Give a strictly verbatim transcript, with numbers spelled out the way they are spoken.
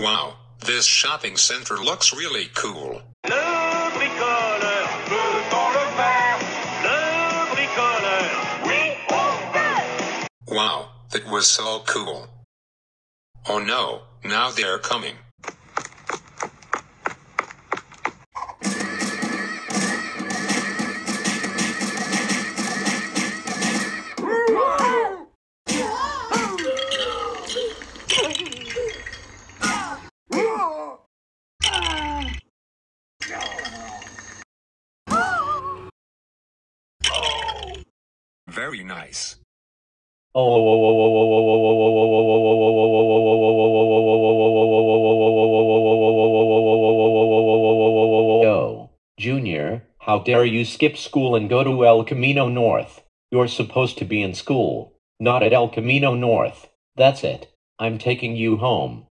Wow, this shopping center looks really cool. Le bricoleur, le temps le faire. Le bricoleur, oui, on fait. Wow, that was so cool. Oh no, now they're coming. Very nice. Yo, Junior, how dare you skip school and go to El Camino North? You're supposed to be in school, not at El Camino North. That's it. I'm taking you home.